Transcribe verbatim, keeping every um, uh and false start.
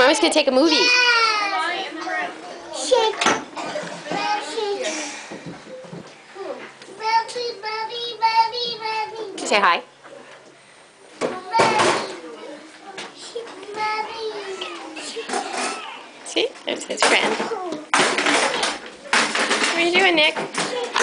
Mommy's gonna take a movie. Shake. Shake. Bubby, bubby, bubby, bubby. Say hi. See? There's his friend. What are you doing, Nick?